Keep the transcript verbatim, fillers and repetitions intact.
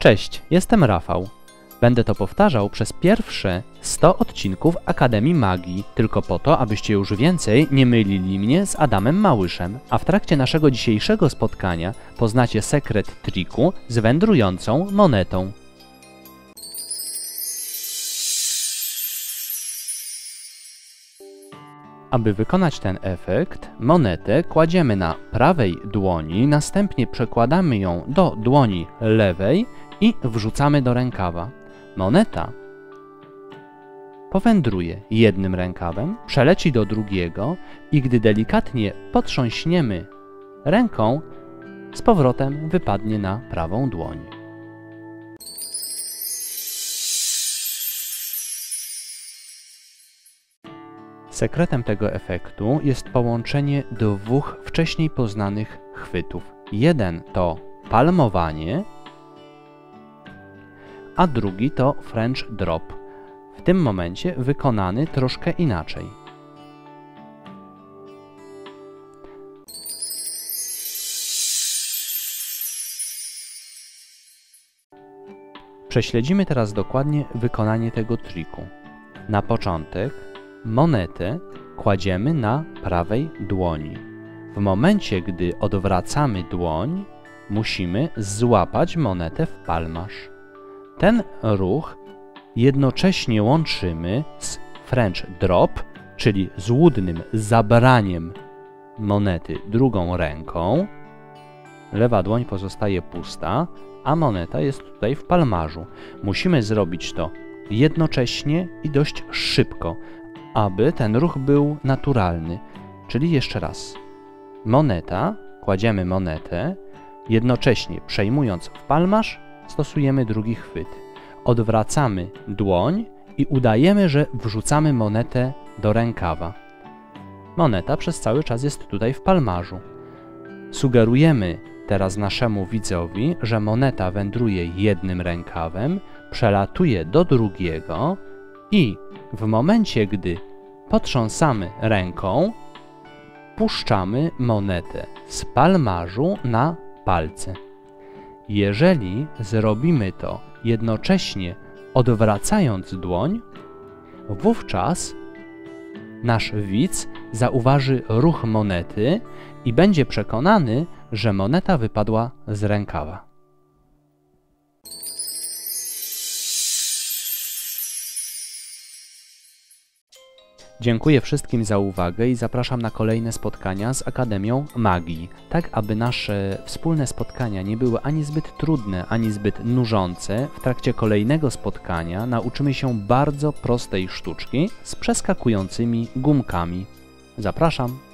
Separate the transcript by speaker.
Speaker 1: Cześć, jestem Rafał. Będę to powtarzał przez pierwsze sto odcinków Akademii Magii, tylko po to, abyście już więcej nie mylili mnie z Adamem Małyszem, a w trakcie naszego dzisiejszego spotkania poznacie sekret triku z wędrującą monetą. Aby wykonać ten efekt, monetę kładziemy na prawej dłoni, następnie przekładamy ją do dłoni lewej i wrzucamy do rękawa. Moneta powędruje jednym rękawem, przeleci do drugiego i gdy delikatnie potrząśniemy ręką, z powrotem wypadnie na prawą dłoń. Sekretem tego efektu jest połączenie dwóch wcześniej poznanych chwytów. Jeden to palmowanie, a drugi to French drop, w tym momencie wykonany troszkę inaczej. Prześledzimy teraz dokładnie wykonanie tego triku. Na początek monetę kładziemy na prawej dłoni. W momencie, gdy odwracamy dłoń, musimy złapać monetę w palmarz. Ten ruch jednocześnie łączymy z French drop, czyli złudnym zabraniem monety drugą ręką. Lewa dłoń pozostaje pusta, a moneta jest tutaj w palmarzu. Musimy zrobić to jednocześnie i dość szybko, aby ten ruch był naturalny. Czyli jeszcze raz. Moneta, kładziemy monetę, jednocześnie przejmując w palmarz, stosujemy drugi chwyt. Odwracamy dłoń i udajemy, że wrzucamy monetę do rękawa. Moneta przez cały czas jest tutaj w palmarzu. Sugerujemy teraz naszemu widzowi, że moneta wędruje jednym rękawem, przelatuje do drugiego i w momencie, gdy potrząsamy ręką, puszczamy monetę z palmarzu na palce. Jeżeli zrobimy to jednocześnie odwracając dłoń, wówczas nasz widz zauważy ruch monety i będzie przekonany, że moneta wypadła z rękawa. Dziękuję wszystkim za uwagę i zapraszam na kolejne spotkania z Akademią Magii, tak aby nasze wspólne spotkania nie były ani zbyt trudne, ani zbyt nużące. W trakcie kolejnego spotkania nauczymy się bardzo prostej sztuczki z przeskakującymi gumkami. Zapraszam!